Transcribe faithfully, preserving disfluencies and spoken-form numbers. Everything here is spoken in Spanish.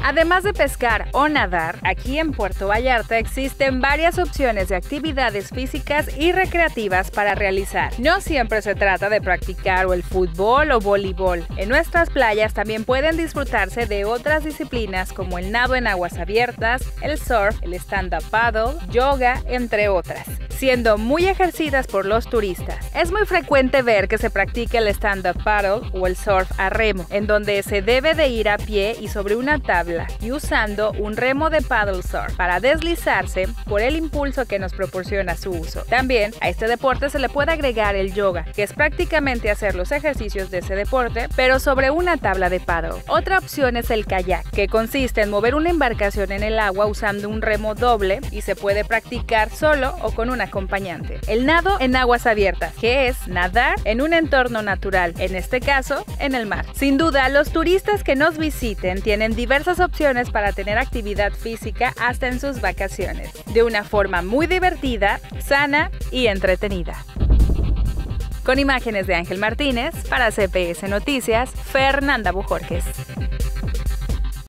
Además de pescar o nadar, aquí en Puerto Vallarta existen varias opciones de actividades físicas y recreativas para realizar. No siempre se trata de practicar o el fútbol o voleibol. En nuestras playas también pueden disfrutarse de otras disciplinas como el nado en aguas abiertas, el surf, el stand-up paddle, yoga, entre otras, siendo muy ejercidas por los turistas. Es muy frecuente ver que se practica el stand-up paddle o el surf a remo, en donde se debe de ir a pie y sobre una tabla y usando un remo de paddle surf para deslizarse por el impulso que nos proporciona su uso. También a este deporte se le puede agregar el yoga, que es prácticamente hacer los ejercicios de ese deporte, pero sobre una tabla de paddle. Otra opción es el kayak, que consiste en mover una embarcación en el agua usando un remo doble y se puede practicar solo o con un acompañante. El nado en aguas abiertas, que es nadar en un entorno natural, en este caso, en el mar. Sin duda, los turistas que nos visiten tienen diversas opciones para tener actividad física hasta en sus vacaciones, de una forma muy divertida, sana y entretenida. Con imágenes de Ángel Martínez, para C P S Noticias, Fernanda Bujorges.